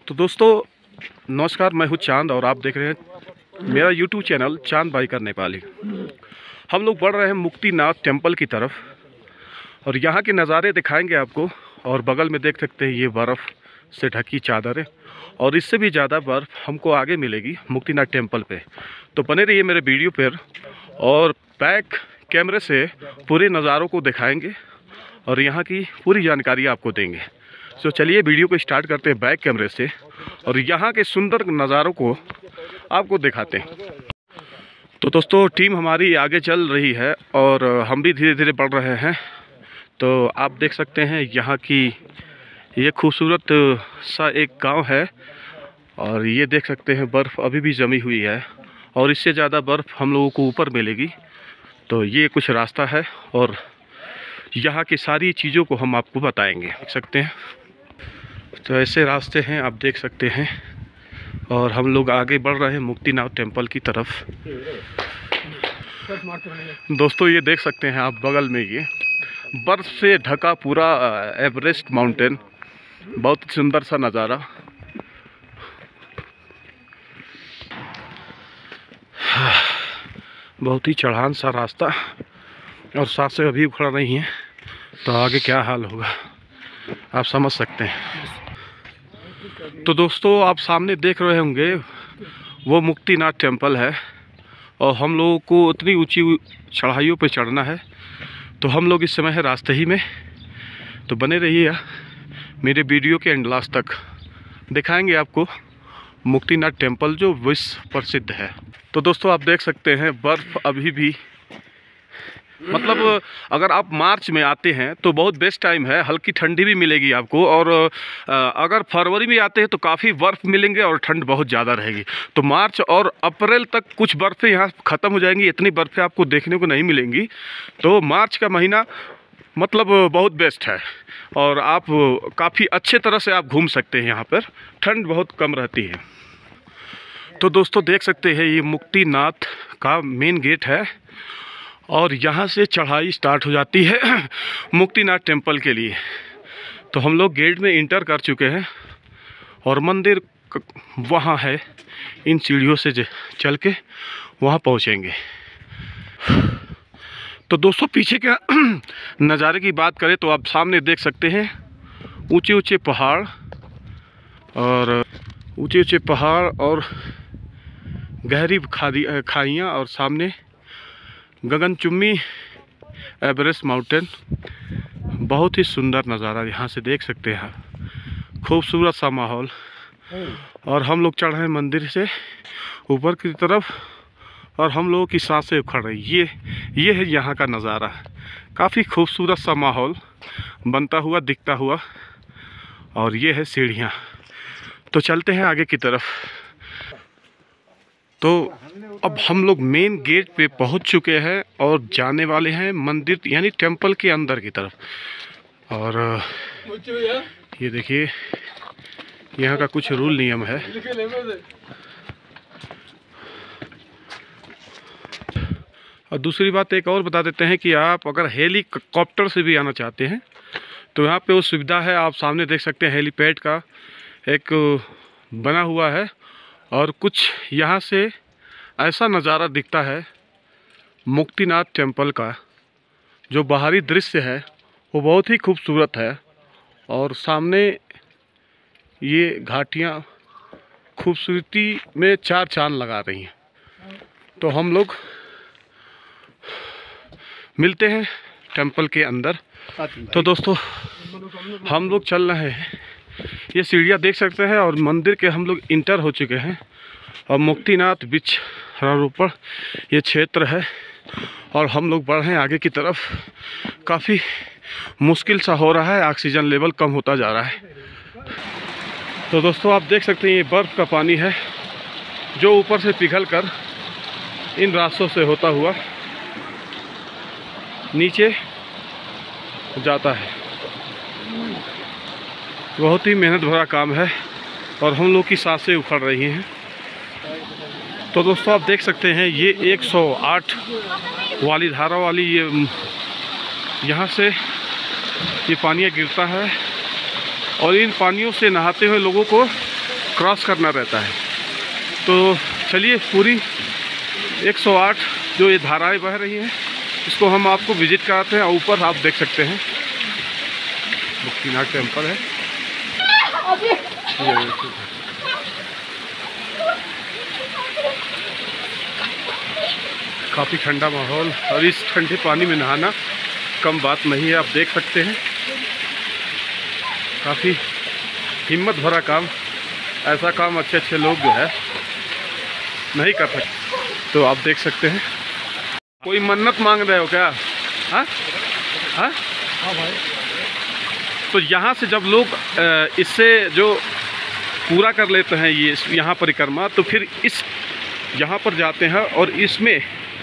तो दोस्तों नमस्कार, मैं हूँ चांद और आप देख रहे हैं मेरा YouTube channel Chand biker Nepali. हम लोग बढ़ रहे हैं मुक्तिनाथ टेम्पल की तरफ और यहाँ के नज़ारे दिखाएंगे आपको। और बगल में देख सकते हैं ये बर्फ़ से ढकी चादरें और इससे भी ज़्यादा बर्फ़ हमको आगे मिलेगी मुक्तिनाथ टेम्पल पे। तो बने रहिए मेरे वीडियो पर और बैक कैमरे से पूरे नज़ारों को दिखाएंगे और यहाँ की पूरी जानकारी आपको देंगे। तो चलिए वीडियो को स्टार्ट करते हैं बैक कैमरे से और यहाँ के सुंदर नज़ारों को आपको दिखाते हैं। तो दोस्तों टीम हमारी आगे चल रही है और हम भी धीरे धीरे बढ़ रहे हैं। तो आप देख सकते हैं यहाँ की ये खूबसूरत सा एक गांव है और ये देख सकते हैं बर्फ़ अभी भी जमी हुई है और इससे ज़्यादा बर्फ़ हम लोगों को ऊपर मिलेगी। तो ये कुछ रास्ता है और यहाँ की सारी चीज़ों को हम आपको बताएंगे। देख सकते हैं तो ऐसे रास्ते हैं, आप देख सकते हैं। और हम लोग आगे बढ़ रहे हैं मुक्तिनाथ टेम्पल की तरफ। दोस्तों ये देख सकते हैं आप बगल में ये बर्फ़ से ढका पूरा एवरेस्ट माउंटेन, बहुत सुंदर सा नज़ारा। बहुत ही चढ़ान सा रास्ता और सांसें अभी उखड़ रही हैं, तो आगे क्या हाल होगा आप समझ सकते हैं। तो दोस्तों आप सामने देख रहे होंगे वो मुक्तिनाथ टेम्पल है और हम लोगों को उतनी ऊंची चढ़ाइयों पे चढ़ना है। तो हम लोग इस समय है रास्ते ही में, तो बने रहिए मेरे वीडियो के एंड लास्ट तक। दिखाएंगे आपको मुक्तिनाथ टेम्पल जो विश्व प्रसिद्ध है। तो दोस्तों आप देख सकते हैं बर्फ़ अभी भी, मतलब अगर आप मार्च में आते हैं तो बहुत बेस्ट टाइम है, हल्की ठंडी भी मिलेगी आपको। और अगर फरवरी में आते हैं तो काफ़ी बर्फ़ मिलेंगे और ठंड बहुत ज़्यादा रहेगी। तो मार्च और अप्रैल तक कुछ बर्फ़ें यहाँ ख़त्म हो जाएंगी, इतनी बर्फ़ें आपको देखने को नहीं मिलेंगी। तो मार्च का महीना मतलब बहुत बेस्ट है और आप काफ़ी अच्छे तरह से आप घूम सकते हैं। यहाँ पर ठंड बहुत कम रहती है। तो दोस्तों देख सकते हैं ये मुक्तिनाथ का मेन गेट है और यहाँ से चढ़ाई स्टार्ट हो जाती है मुक्तिनाथ टेम्पल के लिए। तो हम लोग गेट में इंटर कर चुके हैं और मंदिर वहाँ है, इन सीढ़ियों से चल के वहाँ पहुँचेंगे। तो दोस्तों पीछे के नज़ारे की बात करें तो आप सामने देख सकते हैं ऊंचे ऊंचे पहाड़ और गहरी खाइयाँ और सामने गगनचुम्बी एवरेस्ट माउंटेन। बहुत ही सुंदर नज़ारा यहाँ से देख सकते हैं, खूबसूरत सा माहौल। और हम लोग चढ़ रहे हैं मंदिर से ऊपर की तरफ और हम लोगों की सांसें उखड़ रही। ये है यहाँ का नज़ारा, काफ़ी खूबसूरत सा माहौल बनता हुआ दिखता हुआ। और ये है सीढ़ियाँ। तो चलते हैं आगे की तरफ। तो अब हम लोग मेन गेट पे पहुंच चुके हैं और जाने वाले हैं मंदिर यानी टेम्पल के अंदर की तरफ। और ये देखिए यहाँ का कुछ रूल नियम है। और दूसरी बात एक और बता देते हैं कि आप अगर हेलीकॉप्टर से भी आना चाहते हैं तो यहाँ पे वो सुविधा है। आप सामने देख सकते हैं हेलीपैड का एक बना हुआ है और कुछ यहाँ से ऐसा नज़ारा दिखता है मुक्तिनाथ टेम्पल का। जो बाहरी दृश्य है वो बहुत ही खूबसूरत है और सामने ये घाटियाँ खूबसूरती में चार चांद लगा रही हैं। तो हम लोग मिलते हैं टेम्पल के अंदर। तो दोस्तों हम लोग चल रहे हैं, ये सीढ़ियाँ देख सकते हैं और मंदिर के हम लोग इंटर हो चुके हैं। और मुक्तिनाथ वृक्षारोपण ये क्षेत्र है और हम लोग बढ़ रहे हैं आगे की तरफ। काफ़ी मुश्किल सा हो रहा है, ऑक्सीजन लेवल कम होता जा रहा है। तो दोस्तों आप देख सकते हैं ये बर्फ़ का पानी है जो ऊपर से पिघल कर इन रास्तों से होता हुआ नीचे जाता है। बहुत ही मेहनत भरा काम है और हम लोग की सांसें उखड़ रही हैं। तो दोस्तों आप देख सकते हैं ये 108 वाली धारा वाली ये यहाँ से ये पानी गिरता है और इन पानियों से नहाते हुए लोगों को क्रॉस करना रहता है। तो चलिए पूरी 108 जो ये धाराएं बह रही हैं इसको हम आपको विजिट कराते हैं। और ऊपर आप देख सकते हैं मुक्तिनाथ टेम्पल है। काफ़ी ठंडा माहौल और इस ठंडे पानी में नहाना कम बात नहीं है। आप देख सकते हैं काफ़ी हिम्मत भरा काम, ऐसा काम अच्छे अच्छे लोग जो है नहीं कर सकते। तो आप देख सकते हैं। कोई मन्नत मांग रहे हो क्या? हाँ हाँ हाँ भाई। तो यहाँ से जब लोग इससे जो पूरा कर लेते हैं ये यहाँ परिक्रमा, तो फिर इस यहाँ पर जाते हैं और इसमें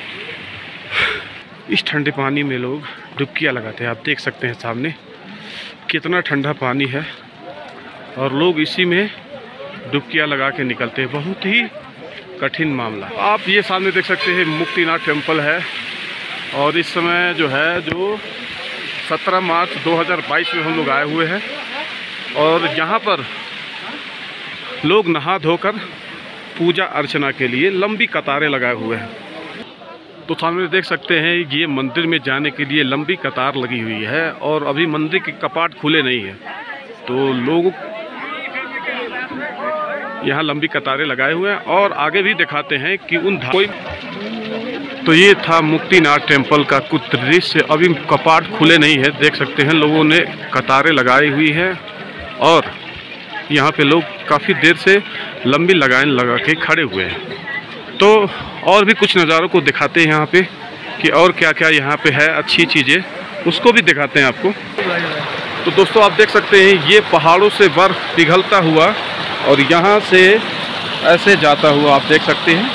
इस ठंडे पानी में लोग डुबकियाँ लगाते हैं। आप देख सकते हैं सामने कितना ठंडा पानी है और लोग इसी में डुबकियाँ लगा के निकलते हैं। बहुत ही कठिन मामला। आप ये सामने देख सकते हैं मुक्तिनाथ टेम्पल है और इस समय जो है 17 मार्च 2022 में हम लोग आए हुए हैं और यहाँ पर लोग नहा धोकर पूजा अर्चना के लिए लंबी कतारें लगाए हुए हैं। तो सामने देख सकते हैं ये मंदिर में जाने के लिए लंबी कतार लगी हुई है और अभी मंदिर के कपाट खुले नहीं हैं, तो लोग यहाँ लंबी कतारें लगाए हुए हैं। और आगे भी दिखाते हैं कि कोई। तो ये था मुक्तिनाथ टेम्पल का कुछ दृश्य। अभी कपाट खुले नहीं है, देख सकते हैं लोगों ने कतारें लगाई हुई है और यहाँ पे लोग काफ़ी देर से लंबी लाइन लगा के खड़े हुए हैं। तो और भी कुछ नज़ारों को दिखाते हैं यहाँ पे कि और क्या क्या यहाँ पे है अच्छी चीज़ें, उसको भी दिखाते हैं आपको। तो दोस्तों आप देख सकते हैं ये पहाड़ों से बर्फ़ पिघलता हुआ और यहाँ से ऐसे जाता हुआ आप देख सकते हैं।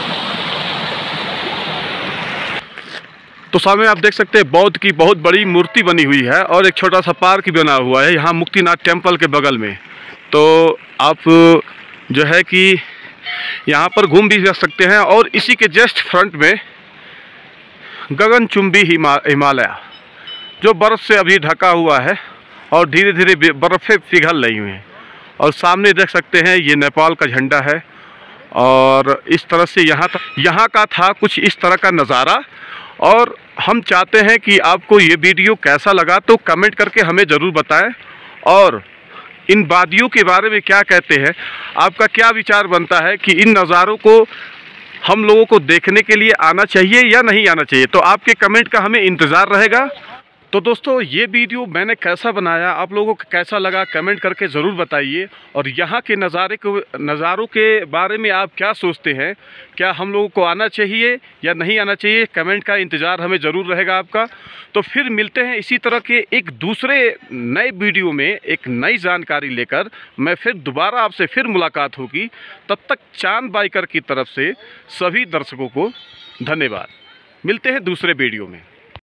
तो सामने आप देख सकते हैं बौद्ध की बहुत बड़ी मूर्ति बनी हुई है और एक छोटा सा पार्क भी बना हुआ है यहाँ मुक्तिनाथ टेम्पल के बगल में। तो आप जो है कि यहाँ पर घूम भी जा सकते हैं और इसी के जस्ट फ्रंट में गगनचुंबी हिमालय जो बर्फ़ से अभी ढका हुआ है और धीरे धीरे बर्फ़ें पिघल रही हुई हैं। और सामने देख सकते हैं ये नेपाल का झंडा है और इस तरह से यहाँ का था कुछ इस तरह का नज़ारा। और हम चाहते हैं कि आपको ये वीडियो कैसा लगा तो कमेंट करके हमें ज़रूर बताएं और इन वादियों के बारे में क्या कहते हैं, आपका क्या विचार बनता है कि इन नज़ारों को हम लोगों को देखने के लिए आना चाहिए या नहीं आना चाहिए। तो आपके कमेंट का हमें इंतज़ार रहेगा। तो दोस्तों ये वीडियो मैंने कैसा बनाया, आप लोगों को कैसा लगा कमेंट करके ज़रूर बताइए। और यहाँ के नज़ारों के बारे में आप क्या सोचते हैं, क्या हम लोगों को आना चाहिए या नहीं आना चाहिए, कमेंट का इंतज़ार हमें ज़रूर रहेगा आपका। तो फिर मिलते हैं इसी तरह के एक दूसरे नए वीडियो में एक नई जानकारी लेकर। मैं फिर दोबारा आपसे फिर मुलाकात होगी। तब तक चांद बाइकर की तरफ से सभी दर्शकों को धन्यवाद। मिलते हैं दूसरे वीडियो में।